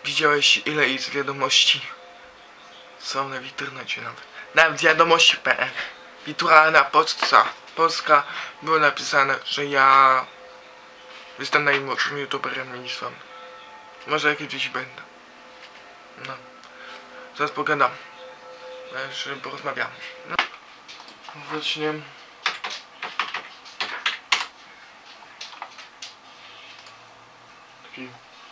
Widziałeś, ile jest wiadomości? Są na internecie nawet. Na wiadomości.pl. Wirtualna Polska było napisane, że ja jestem najmłodszym youtuberem i są. Może kiedyś będę. No. Zaraz pogadam. Jeszcze porozmawiam. No. Właśnie. Taki.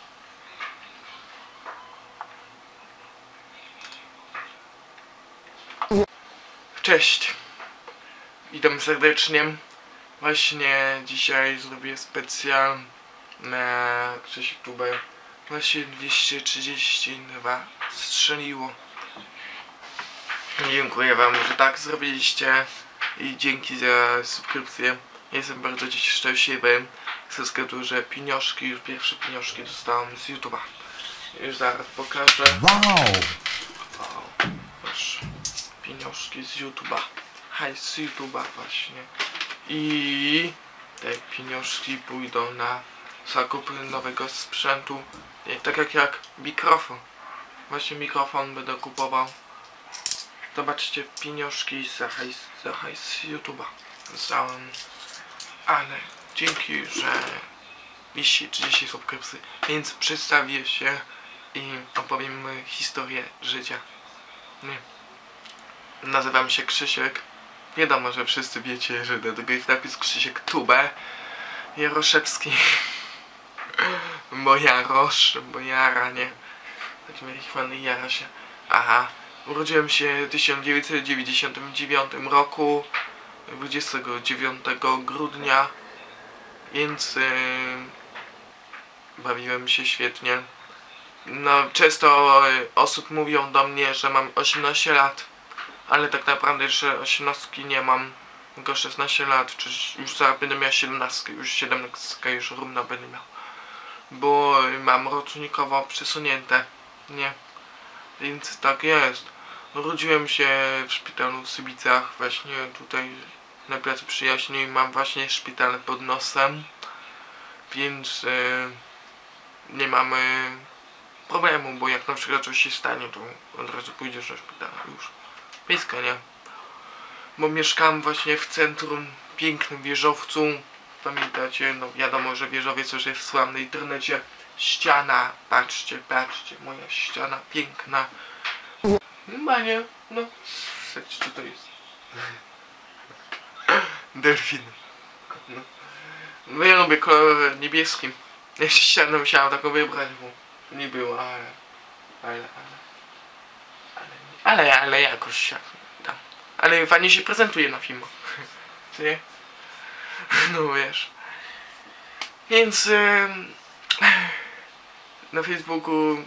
Cześć. Witam serdecznie. Właśnie dzisiaj zrobię specjal na YouTube. Właśnie 232 strzeliło. Dziękuję wam, że tak zrobiliście i dzięki za subskrypcję. Jestem bardzo dziś szczęśliwy ze względu, że pieniążki, już pierwsze pieniążki dostałem z YouTube'a. Już zaraz pokażę. Wow! Proszę. Pieniążki z YouTube'a. Hajs z YouTube'a właśnie. I te pieniążki pójdą na zakup nowego sprzętu. Tak jak mikrofon. Właśnie mikrofon będę kupował. Zobaczcie, pieniążki za hajs z YouTube'a. Dostałem. Ale dzięki, że mieliście 30 subskrypcji, więc przedstawię się i opowiem historię życia. Nie. Nazywam się Krzysiek. Wiadomo, że wszyscy wiecie, że do tego jest napis Krzysiek Tube Jaroszewski. Bo Jarosz, bo Jara, nie? Tak mnie chwany Jara się. Aha. Urodziłem się w 1999 roku 29 grudnia, więc bawiłem się świetnie. No, często osób mówią do mnie, że mam 18 lat, ale tak naprawdę jeszcze 18 nie mam, tylko 16 lat, czy już zaraz będę miał 17, już 17 już równo będę miał, bo mam rocznikowo przesunięte, nie, więc tak jest. Urodziłem się w szpitalu w Sybicach, właśnie tutaj na Placu Przyjaźni i mam właśnie szpital pod nosem, więc nie mamy problemu, bo jak na przykład coś się stanie, to od razu pójdziesz do szpitala już. Blisko, nie? Bo mieszkam właśnie w centrum, pięknym wieżowcu. Pamiętacie? No wiadomo, że wieżowiec już jest w sławnym internecie. Ściana, patrzcie, patrzcie, moja ściana piękna. Nie, no, co to jest? Delfin. No ja lubię kolor niebieski. Jeszcze ścianę musiałem taką wybrać, bo nie było, ale jakoś się tam. Ale fajnie się prezentuje na filmach. Co nie? No wiesz. Więc na Facebooku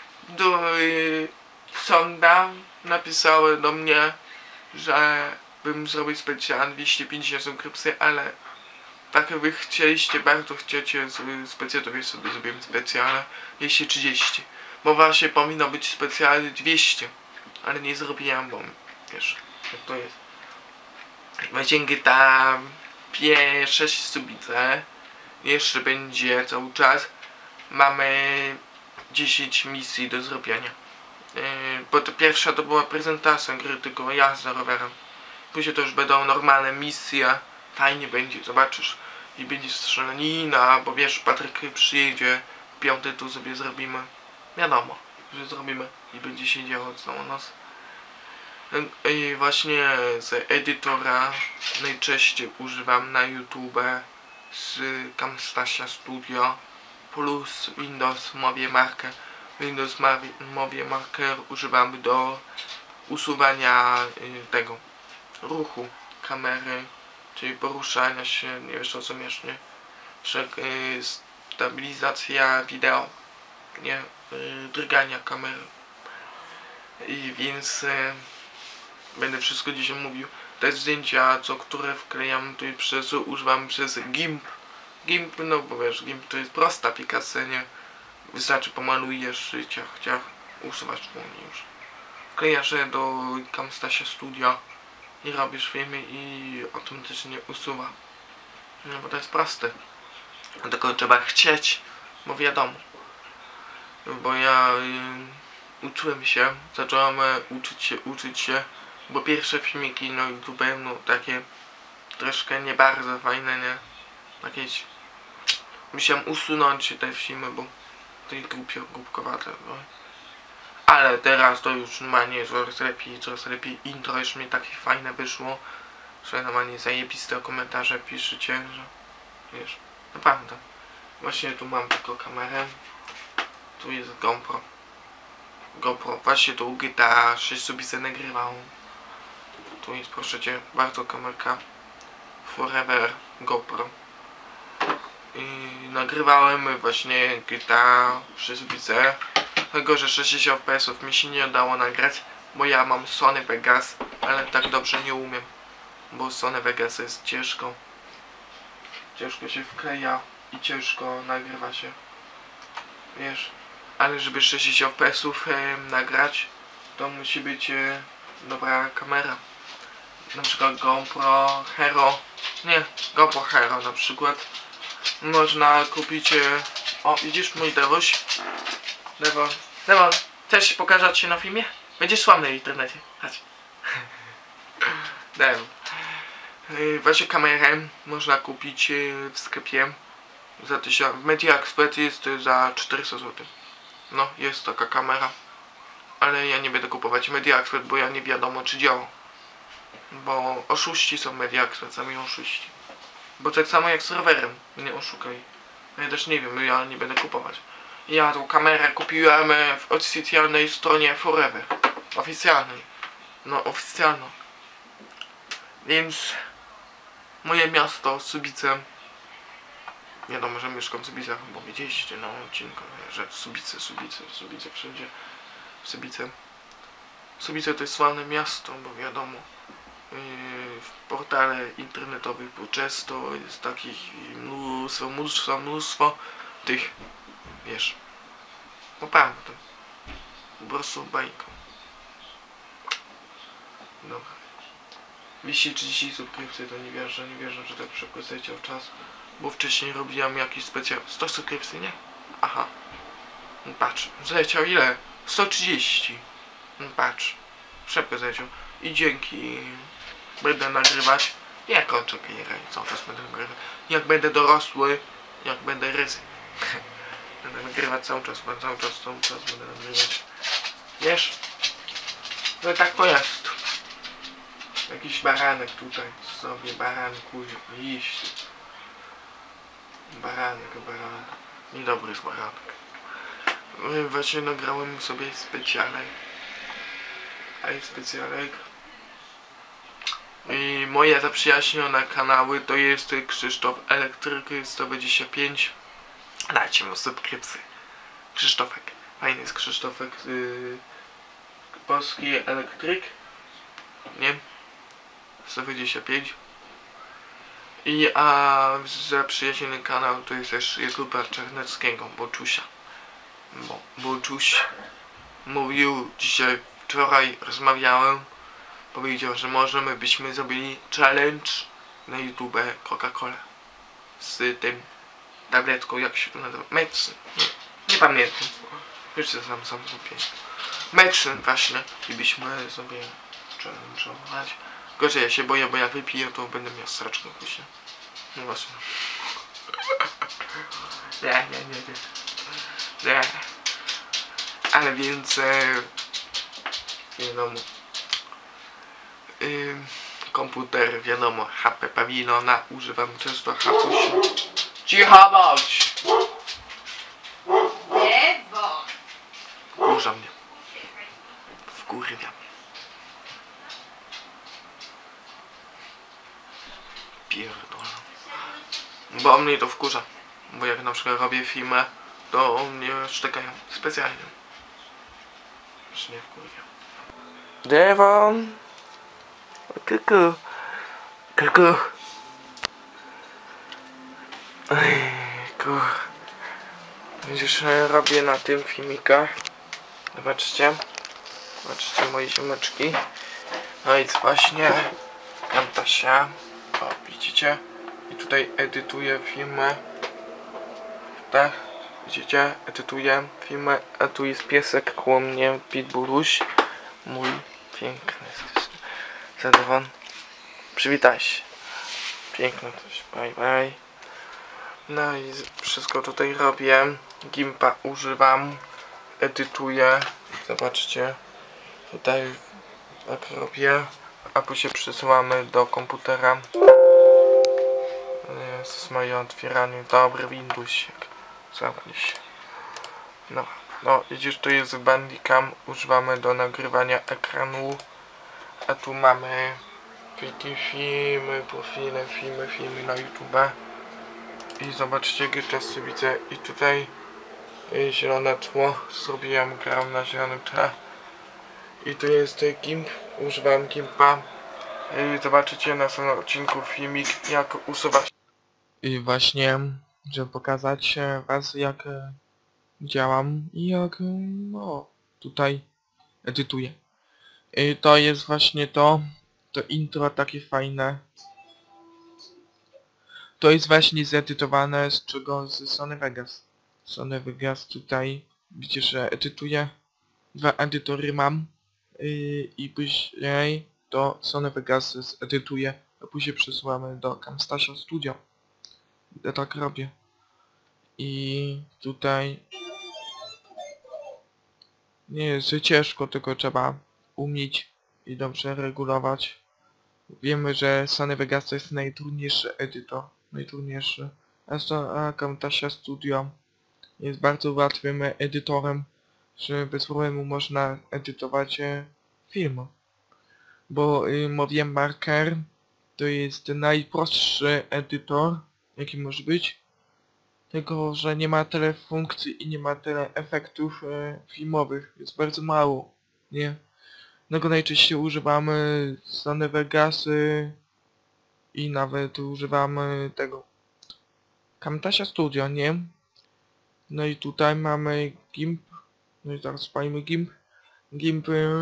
sonda napisały do mnie, że bym zrobił specjalnie 250 subskrypcji, ale tak jak wy chcieliście, bardzo chcecie specjalnie, sobie zrobimy specjalne 230. Bo właśnie powinno być specjalnie 200, ale nie zrobiłem, bo wiesz, jak to jest. Dzięki tam 6 subice jeszcze będzie cały czas. Mamy 10 misji do zrobienia. Bo to pierwsza to była prezentacja gry, tylko jazda rowerem. Później to już będą normalne misje. Fajnie będzie, zobaczysz. I będzie strzelanina, bo wiesz, Patryk przyjedzie w piątek, tu sobie zrobimy. Wiadomo, że zrobimy i będzie się działo całą noc. I właśnie z edytora najczęściej używam na YouTube z Camtasia Studio plus Windows Movie Maker. Windows Movie Maker używam do usuwania tego ruchu kamery, czyli poruszania się, nie wiesz o co miesznie, stabilizacja wideo, nie, drgania kamery. I więc będę wszystko dzisiaj mówił. Te zdjęcia, które wklejam tutaj używam przez GIMP. GIMP, no bo wiesz, GIMP to jest prosta aplikacja, nie? Wystarczy pomalujesz, ciach, usuwasz dłonie już. Wklejasz je do Camtasia Studio i robisz filmy i automatycznie usuwa. No bo to jest proste. Tylko trzeba chcieć, bo wiadomo. bo ja uczyłem się, zacząłem uczyć się, bo pierwsze filmiki na YouTube, no takie troszkę nie bardzo fajne, nie? Jakieś... Musiałem usunąć te filmy, bo to jest głupkowate, no. Ale teraz to już normalnie coraz lepiej intro już mi takie fajne wyszło, że normalnie zajebiste komentarze piszecie, że wiesz, naprawdę. Właśnie tu mam tylko kamerę, tu jest GoPro, właśnie tu GTA 6 sobie nagrywał. Tu jest, proszę cię, bardzo kamerka Forever GoPro. I nagrywałem właśnie GTA 6 widzę, tylko że 60 fps mi się nie udało nagrać, bo ja mam Sony Vegas, ale tak dobrze nie umiem, bo Sony Vegas jest ciężko się wkleja i ciężko nagrywa się, wiesz, ale żeby 60 fps nagrać, to musi być dobra kamera, na przykład GoPro Hero, GoPro Hero na przykład. Można kupić... O, widzisz mój Dewuś? Devon, chcesz pokazać się na filmie? Będziesz sławny w internecie. Chodź. Devon. Właśnie kamerę można kupić w sklepie za 1000. W Media Expert jest za 400 zł. No, jest taka kamera. Ale ja nie będę kupować Media Expert, bo ja nie wiadomo czy działa. Bo oszuści są Media Expert, sami oszuści. Bo tak samo jak z rowerem, nie oszukaj. Ja też nie wiem, ja nie będę kupować. Ja tą kamerę kupiłem w oficjalnej stronie Forever. Oficjalnej. No, oficjalną. Więc moje miasto, Subice. Wiadomo, że mieszkam w Subicach, bo widzieliście na odcinku, że Subice wszędzie. Subice to jest sławne miasto, bo wiadomo. W portale internetowych, bo często jest takich mnóstwo tych, wiesz, naprawdę, po prostu bajką. Dobra. 230 subskrypcji to nie wierzę, że tak szybko zleciał czas, bo wcześniej robiłem jakiś specjal. 100 subskrypcji, nie? Aha. Patrz, zleciał ile? 130. Patrz, szybko zleciał. I dzięki... Będę nagrywać, nie kończę karierę, cały czas będę nagrywać. Jak będę dorosły, jak będę ryzy. Będę nagrywać cały czas będę nagrywać. Wiesz? No tak to jest. Jakiś baranek tutaj sobie, baranku, iść. Baranek. Niedobry jest baranek. Właśnie nagrałem sobie specjalek. I moje zaprzyjaźnione kanały to jest Krzysztof Elektryk 125. Dajcie mu subskrypcję. Krzysztofek. Fajny jest Krzysztofek. Polski Elektryk. Nie? 125. A zaprzyjaźniony kanał to jest też YouTuber Czarneckiego, Boczusia. Bo Boczuś mówił wczoraj rozmawiałem. Powiedział, że byśmy zrobili challenge na YouTube Coca-Cola z tym tabletką, jak się to nazywa? Medicine. Nie pamiętam. Już się sam zgubię. Medicine właśnie. I byśmy sobie challenge'ować. Gorzej ja się boję, bo jak wypiję, to będę miał straczkę później. No właśnie. Nie. Ale więc wiadomo. Komputer, wiadomo, HP Paviliona, używam często hapusiu. Cicho bądź! Wkurza mnie. Wkurwia mnie. Pierdolę. Bo mnie to wkurza. Bo jak na przykład robię filmy, to mnie szczekają specjalnie. Już nie wkurwia. Devon! Kuku. Już robię na tym filmikach. Zobaczcie moje ziomeczki. No i właśnie Kantasia. O, widzicie? I tutaj edytuję filmy. Tak? Widzicie? Edytuję filmy, a tu jest piesek koło mnie, Pitbulluś. Mój piękny jesteś. Zadowolony. Przywitaj się. Piękne coś. Bye bye. No i wszystko tutaj robię. Gimpa używam. Edytuję. Zobaczcie. Tutaj tak robię. A później przesyłamy do komputera. Jest moje otwieranie. Dobry Windowsik. Zamknij się. No, widzisz, tu jest Bandicam. Używamy do nagrywania ekranu. A tu mamy takie filmy, profile, filmy na YouTube. I zobaczcie, jakie czasy widzę. I tutaj zielone tło. Zrobiłem, grałem na zielonym tle. I tu jest GIMP. Używam GIMPa. Zobaczycie na samym odcinku filmik, jak usuwać. I właśnie, żeby pokazać was, jak działam i jak tutaj edytuję. To jest właśnie to intro takie fajne. To jest właśnie zedytowane z czego? Z Sony Vegas. Sony Vegas tutaj widzicie, że edytuję. Dwa edytory mam. I później to Sony Vegas zedytuję, a później przesyłamy do Camtasia Studio. Ja tak robię. I tutaj nie jest ciężko, tylko trzeba umieć i dobrze regulować. Wiemy, że Sony Vegas to jest najtrudniejszy edytor. Najtrudniejszy. A Camtasia Studio jest bardzo łatwym edytorem, że bez problemu można edytować film. Bo Movie Maker to jest najprostszy edytor, jaki może być. Tylko, że nie ma tyle funkcji i nie ma tyle efektów filmowych. Jest bardzo mało, nie? No go najczęściej używamy Sony Vegasy i nawet używamy tego Camtasia Studio, nie? No i tutaj mamy GIMP. No i teraz spalimy GIMP. GIMP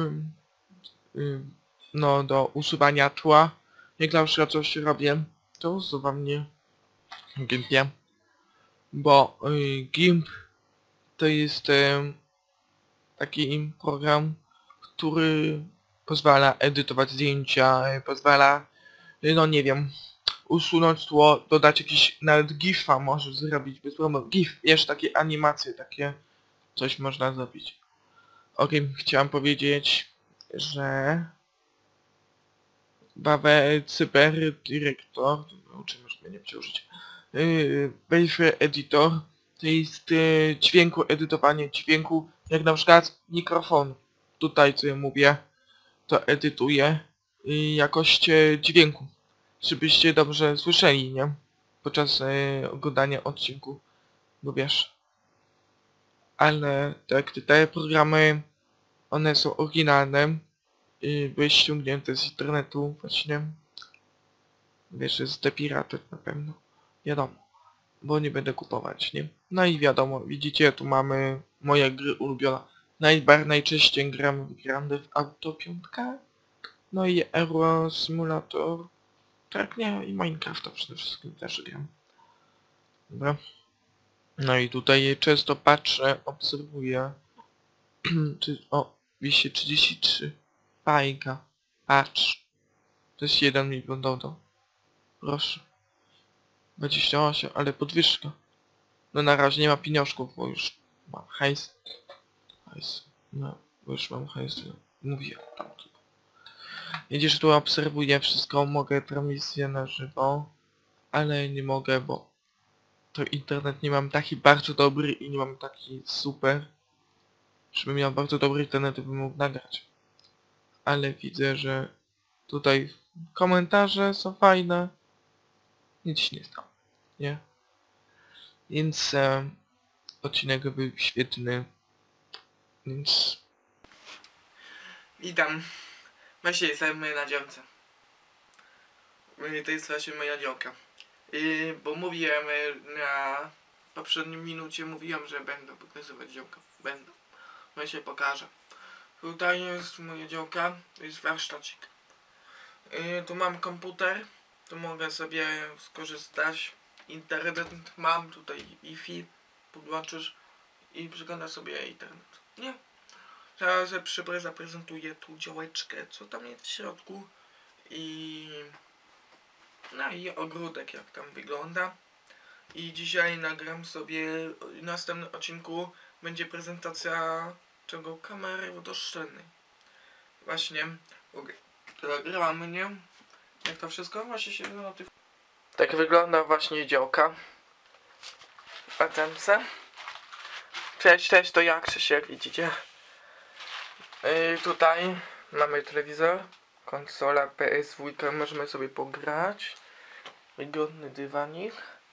no do usuwania tła. Jak na przykład coś robię, to usuwam mnie w GIMPie. Bo GIMP to jest taki program, który pozwala edytować zdjęcia, pozwala, no nie wiem, usunąć tło, dodać jakiś, nawet GIF-a możesz zrobić, bez problemu. GIF, wiesz, takie animacje, takie coś można zrobić. Okej, chciałem powiedzieć, że Bawe Cyber Director, o czym już mnie nie chciał użyć, Wave Editor, to jest dźwięku, edytowanie dźwięku, jak na przykład mikrofon. Tutaj co ja mówię, to edytuję jakość dźwięku, żebyście dobrze słyszeli, nie? Podczas oglądania odcinku, bo wiesz. Ale tak, te programy, one są oryginalne, były ściągnięte z internetu właśnie. Wiesz, jest depirated na pewno. Wiadomo. Bo nie będę kupować, nie? No i wiadomo, widzicie, tu mamy moje gry ulubione. Najczęściej gram w Grand Theft Auto 5. No i Euro Simulator. Tak, nie, i Minecrafta przede wszystkim też gram. Dobra. No i tutaj często patrzę, obserwuję. O, wisi 33. Fajka. Patrz. To jest 1 milion dodo. Proszę. 28, ale podwyżka. No na razie nie ma pieniążków, bo już mam hajs. No, bo już mam hajs. Mówię tam. Widzisz, tu obserwuję wszystko, mogę transmisję na żywo, ale nie mogę, bo to internet nie mam taki bardzo dobry i nie mam taki super. Żebym miał bardzo dobry internet, bym mógł nagrać. Ale widzę, że tutaj komentarze są fajne. Nic się nie stało, nie? Więc odcinek był świetny. Więc witam. Właśnie jesteśmy na działce. To jest właśnie moja działka. Bo mówiłem na poprzednim minucie, mówiłem, że będę pokazywać działkę. Będę. Właśnie pokażę. Tutaj jest moja działka. To jest warsztacik. Tu mam komputer. Tu mogę sobie skorzystać. Internet mam, tutaj Wi-Fi. podłączysz i przeglądasz sobie internet. Nie? Teraz zaprezentuję tu działeczkę, co tam jest w środku i no i ogródek jak tam wygląda. I dzisiaj nagram sobie, w następnym odcinku będzie prezentacja czego kamery wodoszczelnej. Właśnie nagrywamy, nie? Jak to wszystko właśnie się tak wygląda właśnie działka w Atemce. Cześć, to jak Krzysiek, widzicie? Tutaj mamy telewizor, konsola PS2, możemy sobie pograć. Wygodny dywanik.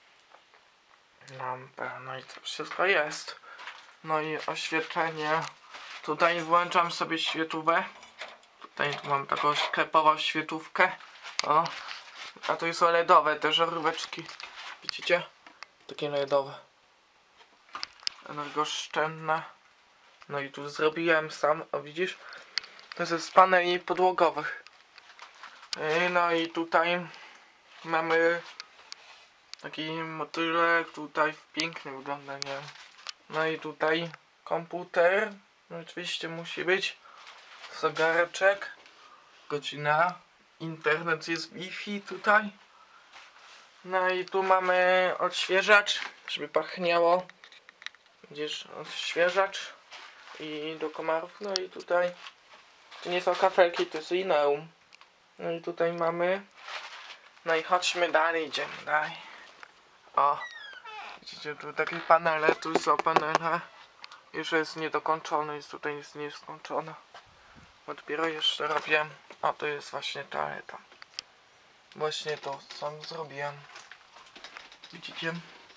Lampa, no i to wszystko jest. No i oświetlenie. Tutaj włączam sobie świetlówę. Tutaj mam taką sklepową świetlówkę. O. A to są LEDowe te żaróweczki. Widzicie? Takie LEDowe. Energooszczędne. No i tu zrobiłem sam, o widzisz? To jest z paneli podłogowych. No i tutaj mamy taki motylek, tutaj pięknie wygląda, nie? No i tutaj komputer, no oczywiście musi być, zegareczek, godzina, internet jest Wi-Fi tutaj. No i tu mamy odświeżacz, żeby pachniało, widzisz, odświeżacz i do komarów. No i tutaj, to nie są kafelki, to jest Ineum. No i tutaj mamy, no i chodźmy dalej, idziemy dalej. O, widzicie, tu takie panele, tu są panele. Jeszcze jest niedokończone, jest tutaj jest nieskończone. Dopiero jeszcze robię. A to jest właśnie toaleta. Właśnie to sam zrobiłem. Widzicie?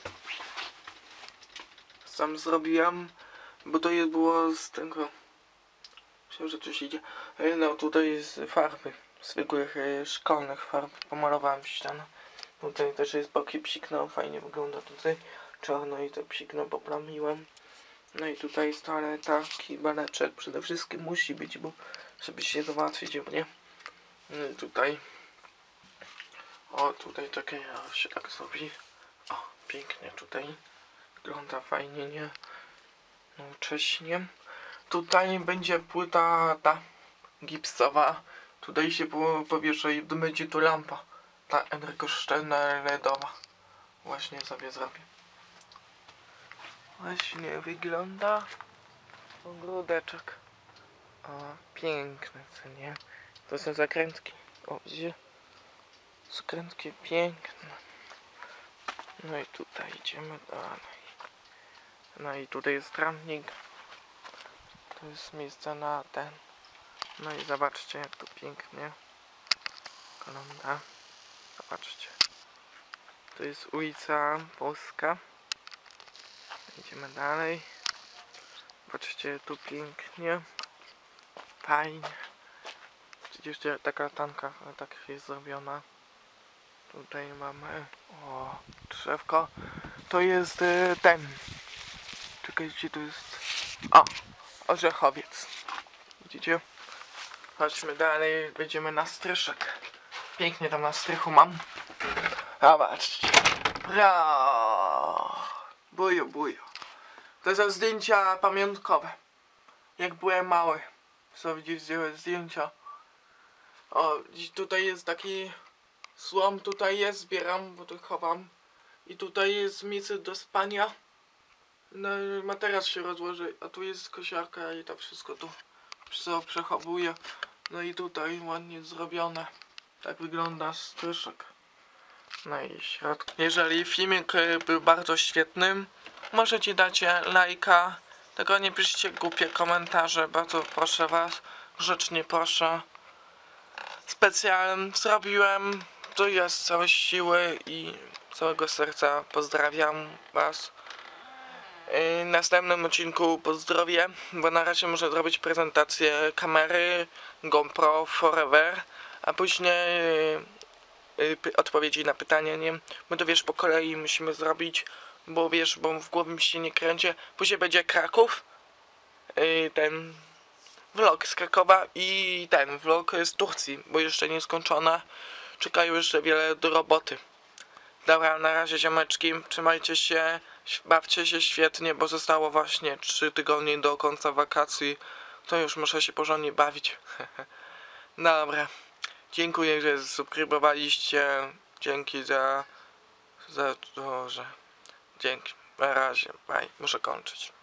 Sam zrobiłem, bo to jest było z tego. Myślałem, że coś idzie. No tutaj jest farby. Zwykłych szkolnych farb. Pomalowałem ścianę. Tutaj też jest boki psiknął, fajnie wygląda tutaj. Czarno i to psiknął, poplamiłem. No i tutaj jest toaleta, kibeleczek przede wszystkim musi być, bo żeby się załatwić, nie? No i tutaj. O, tutaj takie się tak zrobi. O, pięknie tutaj. Wygląda fajnie, nie? Nowocześnie. Tutaj będzie płyta ta gipsowa. Tutaj się powiesza i będzie tu lampa. Ta energooszczędna LEDowa. Właśnie sobie zrobię. Właśnie wygląda ogródeczek. O, piękne, co nie? To są zakrętki. O, widzicie? Zakrętki piękne. No i tutaj idziemy dalej. No i tutaj jest trawnik. To jest miejsce na ten. No i zobaczcie, jak to pięknie wygląda. Zobaczcie. To jest ulica Polska. Idziemy dalej. Patrzcie, tu pięknie. Fajnie. Przecież taka tanka tak jest zrobiona. Tutaj mamy drzewko. To jest ten. Czekajcie, to jest orzechowiec. Widzicie? Chodźmy dalej, będziemy na stryszek. Pięknie tam na strychu mam. Zobaczcie. Buju. To są zdjęcia pamiątkowe. Jak byłem mały. Co widzisz, zdjęcia. O, tutaj jest taki słom, tutaj jest, zbieram, bo tu chowam. I tutaj jest miejsce do spania. No materac się rozłoży, a tu jest kosiarka i to wszystko tu przechowuje. No i tutaj ładnie zrobione. Tak wygląda stryszek. No i środek. Jeżeli filmik był bardzo świetny, możecie dać lajka. Tylko nie piszcie głupie komentarze, bardzo proszę was. Grzecznie proszę. Specjalnie zrobiłem. Tu jest całe siły i całego serca pozdrawiam was. W następnym odcinku pozdrowię, bo na razie muszę zrobić prezentację kamery GoPro Forever, a później odpowiedzi na pytania, nie? My to wiesz, po kolei musimy zrobić, bo wiesz, bo w głowie mi się nie kręci. Później będzie Kraków, ten vlog z Krakowa i ten vlog z Turcji, bo jeszcze nie skończona. Czekają jeszcze wiele do roboty. Dobra, na razie ziomeczki, trzymajcie się, Bawcie się świetnie, bo zostało właśnie 3 tygodnie do końca wakacji. To już muszę się porządnie bawić. Dobra. Dziękuję, że subskrybowaliście. Dzięki za to, że... Dzięki. Na razie. Bye. Muszę kończyć.